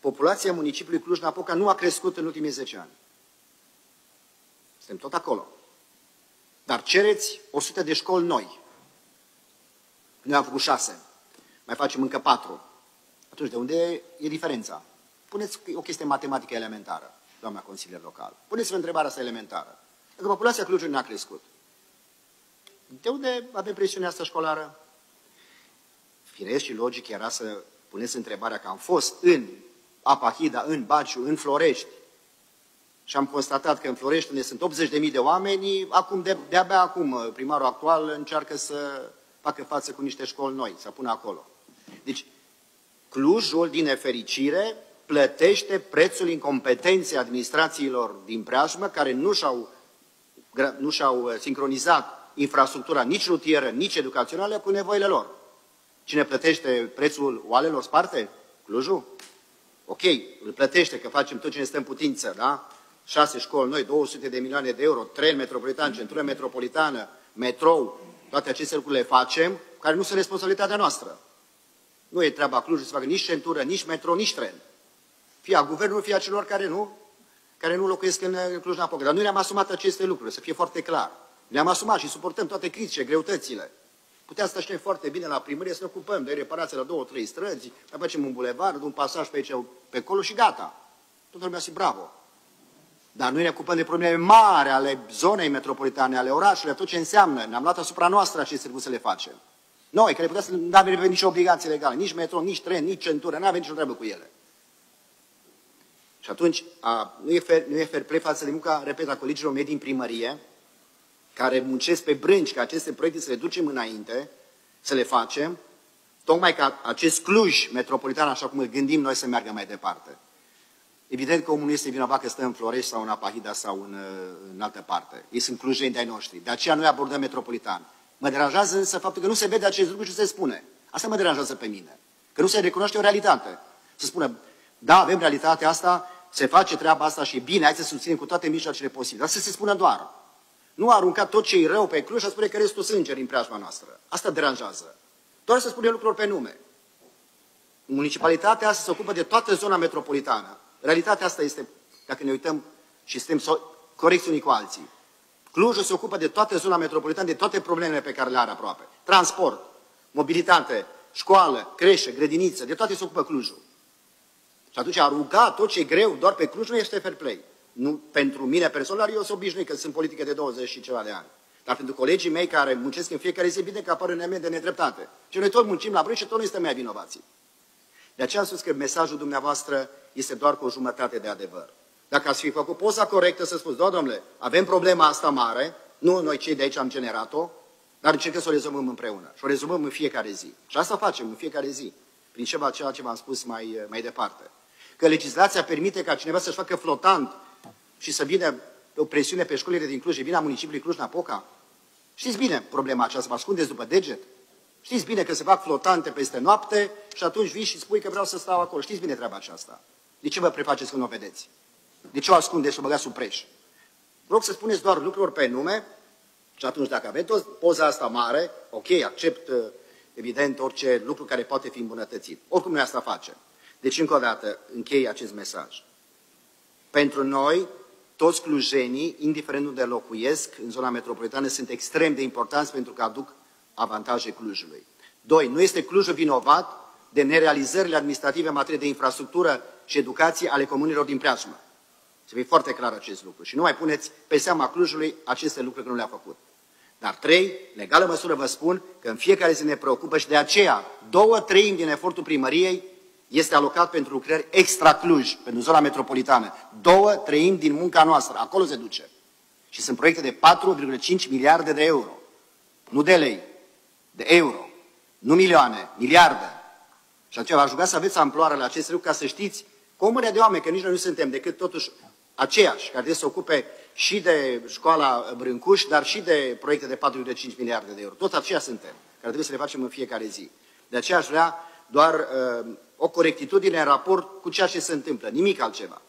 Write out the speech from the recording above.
populația municipiului Cluj-Napoca nu a crescut în ultimii 10 ani. Suntem tot acolo. Dar cereți 100 de școli noi. Noi am făcut 6. Mai facem încă 4. Atunci de unde e diferența? Puneți o chestie matematică elementară, doamna consilier local. Puneți-vă întrebarea asta elementară. Dacă populația Clujului n-a crescut, de unde avem presiunea asta școlară? Firesc și logic era să puneți întrebarea că am fost în Apahida, în Baciu, în Florești și am constatat că în Florești, unde sunt 80.000 de oameni, de-abia acum primarul actual încearcă să facă față cu niște școli noi, să pună acolo. Deci, Clujul, din nefericire, plătește prețul incompetenței administrațiilor din preajmă, care nu și-au sincronizat infrastructura nici rutieră, nici educațională cu nevoile lor. Cine plătește prețul oalelor sparte? Clujul? Ok, îl plătește, că facem tot ce ne stă în putință, da? 6 școli noi, 200 de milioane de euro, tren metropolitan, centură metropolitană, metrou, toate aceste lucruri le facem, care nu sunt responsabilitatea noastră. Nu e treaba Clujului să facă nici centură, nici metro, nici tren. Fie a guvernului, fie a celor care nu locuiesc în Cluj-Napoca. Dar noi ne-am asumat aceste lucruri, să fie foarte clar. Ne-am asumat și suportăm toate criticile, greutățile. Puteam să știm foarte bine la primărie să ne ocupăm de reparație la 2-3 străzi, mai facem un bulevard, un pasaj pe aici, pe acolo și gata. Toată lumea zice bravo. Dar noi ne ocupăm de probleme mari ale zonei metropolitane, ale orașului, tot ce înseamnă. Ne-am luat asupra noastră aceste lucruri să le facem. Noi, care putea să nu avem nicio obligație legală, nici metro, nici tren, nici centură, nu avem nicio treabă cu ele. Și atunci, nu e fair play față de munca, repet, a colegilor mei din primărie, care muncesc pe brânci ca aceste proiecte să le ducem înainte, să le facem, tocmai ca acest Cluj metropolitan, așa cum îl gândim noi, să meargă mai departe. Evident că omul nu este vinovat că stă în Florești sau în Apahida sau în altă parte. Ei sunt clujeni de-ai noștri. De aceea noi abordăm metropolitan. Mă deranjează însă faptul că nu se vede acest lucru și se spune. Asta mă deranjează pe mine. Că nu se recunoaște o realitate. Să spună, da, avem realitatea asta, se face treaba asta și e bine, hai să susținem cu toate mijloacele posibile. Dar să se spună doar. Nu arunca tot ce e rău pe Cluj și spune că restul sunt îngeri în preajma noastră. Asta deranjează. Doar să spunem lucruri pe nume. Municipalitatea asta se ocupă de toată zona metropolitană. Realitatea asta este, dacă ne uităm și suntem corecți unii cu alții. Clujul se ocupă de toată zona metropolitană, de toate problemele pe care le are aproape. Transport, mobilitate, școală, creșă, grădiniță, de toate se ocupă Clujul. Și atunci a ruga tot ce e greu doar pe Cluj nu este fair play. Nu, pentru mine personal, eu sunt obișnuit că sunt politică de 20 și ceva de ani. Dar pentru colegii mei care muncesc în fiecare zi, bine că apar în elemente de nedreptate. Și noi tot muncim la brânci și tot nu suntem mai vinovații. De aceea am spus că mesajul dumneavoastră este doar cu o jumătate de adevăr. Dacă ați fi făcut poza corectă să spuneți, da, domnule, avem problema asta mare, nu noi cei de aici am generat-o, dar încercăm să o rezolvăm împreună. Și o rezolvăm în fiecare zi. Și asta facem în fiecare zi, prin ceea ce v-am spus mai departe. Că legislația permite ca cineva să-și facă flotant și să vină o presiune pe școlile din Cluj, vine a municipiului Cluj-Napoca. Știți bine problema aceasta, vă ascundeți după deget? Știți bine că se fac flotante peste noapte și atunci vii și spui că vreau să stau acolo. Știți bine treaba aceasta. De ce vă prefaceți când o vedeți? De ce o ascundeți și o băgați sub preș? Vă rog să spuneți doar lucruri pe nume și atunci dacă aveți poza asta mare, ok, accept evident orice lucru care poate fi îmbunătățit. Oricum noi asta facem. Deci încă o dată închei acest mesaj. Pentru noi, toți clujenii, indiferent unde locuiesc, în zona metropolitană, sunt extrem de importanți pentru că aduc avantaje Clujului. 2. Nu este Clujul vinovat de nerealizările administrative în materie de infrastructură și educație ale comunilor din preajmă. Să fie foarte clar acest lucru. Și nu mai puneți pe seama Clujului aceste lucruri că nu le-a făcut. Dar 3. În egală măsură vă spun că în fiecare zi ne preocupă și de aceea 2/3 din efortul primăriei este alocat pentru lucrări extra Cluj, pentru zona metropolitană. 2/3 din munca noastră, acolo se duce. Și sunt proiecte de 4,5 miliarde de euro. Nu de lei, de euro. Nu milioane, miliarde. Și atunci v-aș ruga să aveți amploare la acest lucru ca să știți că o mână de oameni, că nici noi nu suntem decât totuși aceiași, care trebuie să se ocupe și de școala Brâncuș, dar și de proiecte de 4,5 miliarde de euro. Toți aceia suntem, care trebuie să le facem în fiecare zi. De aceea aș vrea doar o corectitudine în raport cu ceea ce se întâmplă, nimic altceva.